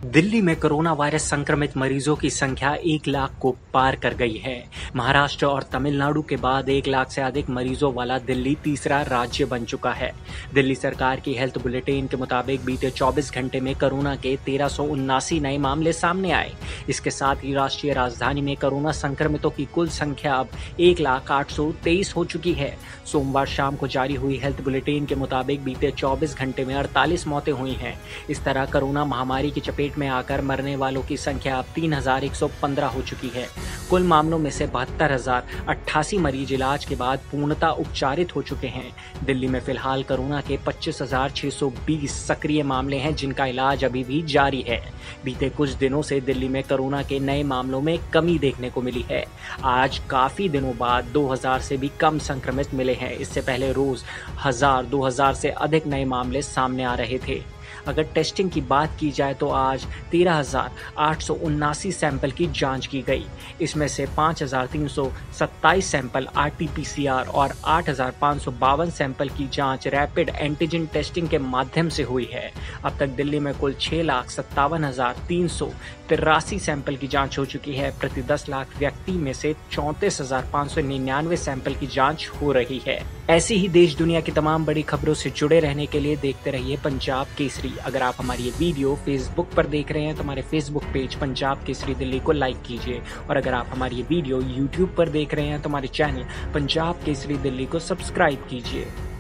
दिल्ली में corona virus संक्रमित मरीजों की संख्या 1 लाख को पार कर गई है। महाराष्ट्र और तमिलनाडु के बाद 1 लाख से अधिक मरीजों वाला दिल्ली तीसरा राज्य बन चुका है। दिल्ली सरकार की हेल्थ बुलेटिन के मुताबिक बीते 24 घंटे में कोरोना के 1379 नए मामले सामने आए। इसके साथ ही राष्ट्रीय राजधानी में कोरोना संक्रमितों की कुल संख्या अब 1,823 हो चुकी है। सोमवार शाम को जारी हुई हेल्थ बुलेटिन के मुताबिक बीते 24 घंटे में 48 मौतें हुई हैं। इस तरह कोरोना महामारी की चपेट में आकर मरने वालों की संख्या अब 3,115 हो चुकी है। कुल मामलों में से 72,088 मरीज इलाज के बाद पूर्णतः उपचारित हो चुके हैं। दिल्ली में फिलहाल कोरोना के 25,620 सक्रिय मामले हैं, जिनका इलाज अभी भी जारी है। बीते कुछ दिनों से दिल्ली में कोरोना के नए मामलों में कमी देखने को मिली है। आज काफी दिनों बाद 2,000 से भी कम संक्रमित मिले हैं। इससे पहले रोज 1,000-2,000 से अधिक नए मामले सामने आ रहे थे। अगर टेस्टिंग की बात की जाए तो आज 13,879 सैंपल की जांच की गई। इसमें से 5,327 सैंपल RT-PCR और 8,552 सैंपल की जांच रैपिड एंटीजन टेस्टिंग के माध्यम से हुई है। अब तक दिल्ली में कुल 6,57,383 सैंपल की जांच हो चुकी है। प्रति 10 लाख व्यक्ति में से 34,599 सैंपल की जांच हो रही है। ऐसी ही देश दुनिया की तमाम बड़ी खबरों से जुड़े रहने के लिए देखते रहिए पंजाब केसरी। अगर आप हमारी ये वीडियो फेसबुक पर देख रहे हैं तो हमारे फेसबुक पेज पंजाब केसरी दिल्ली को लाइक कीजिए, और अगर आप हमारी ये वीडियो यूट्यूब पर देख रहे हैं तो हमारे चैनल पंजाब केसरी दिल्ली को सब्सक्राइब कीजिए।